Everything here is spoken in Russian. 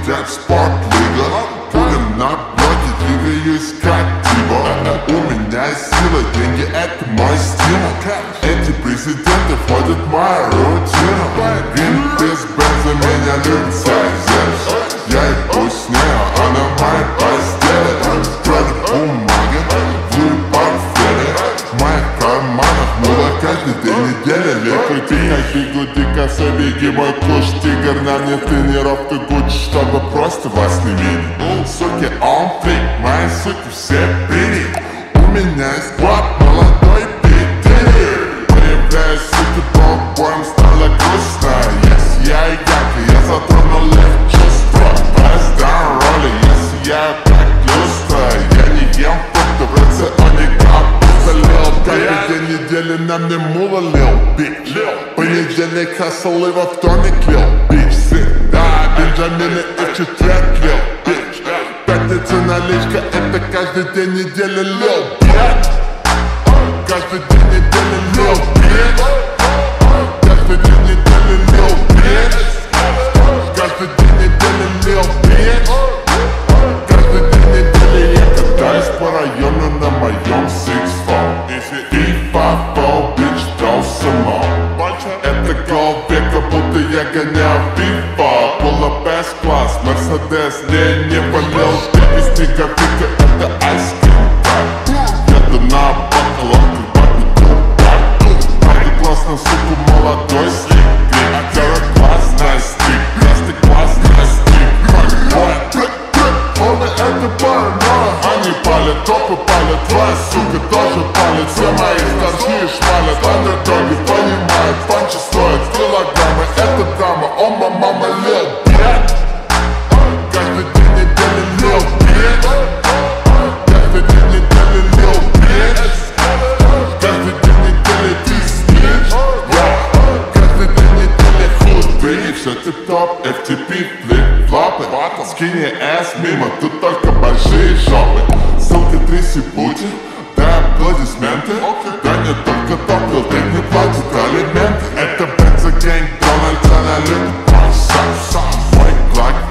как спортлига. Будем на блоке, двигаюсь как диво. У меня сила, деньги — это мой стимул. Эти президенты входят в мою рутину. Вин без бенза меня любит созерцать. Я иду с нею, она в моей постели. Кроме бумаги, в портфеле. В моих карманах мыло каждый день недели. Легкий ты как бигуди, коса, беги, мой куш, тигр. На мне тренировка Гуччи, чтобы просто вас не видеть. Суки, он фрик, мои суки все пили. У меня есть клаб, молодой пидери. Появляюсь, суки, по-боям стало грустно. Если я ярко, я затронул их чувства. Пресс-даун роли, если я как люстра. Я не ем фрукты в рационе капуста, лил. Каждый день недели на мне мула, лил, бич. Понедельник хасл и во вторник, лил, бич. Всегда Бенджамины и в четверг, лил, бич. Пятница наличка, это каждый день недели, лил, бич. Каждый день недели, лил, бич. Каждый день недели, лил, бич. Каждый день недели, лил, бич. Каждый день недели я катаюсь по району на моем Six-Four. И фафо, бич, дал само. Это голвека, будто я гоняю FIFA. Pull up S-класс, Мерседес, не болел. Из снеговика, это айскрим. Еду на баклон, правда классно, сука, молодой слик. Актера классная стик, красный классная стик. Он это паранойя. Они палят, топы палят, твоя сука тоже палит. Все мои старшие шмалят, андердоги понимают. Панчи стоят килограммы, это драма. О, мама, лил, бит. Каждый день недели, лил, бит. Каждый день недели, лил, бит. Каждый день недели, ты снич. Каждый день недели, худ, бей. Все тип-топ, FTP, флип-флопы. Скини ass мимо, тут только большие жопы. Ссылка тряси Путин, дай аплодисменты. Да не только топлил, ты не платит алименты. Это бензогэнг, Дональд, она любит мой сам. Мой клак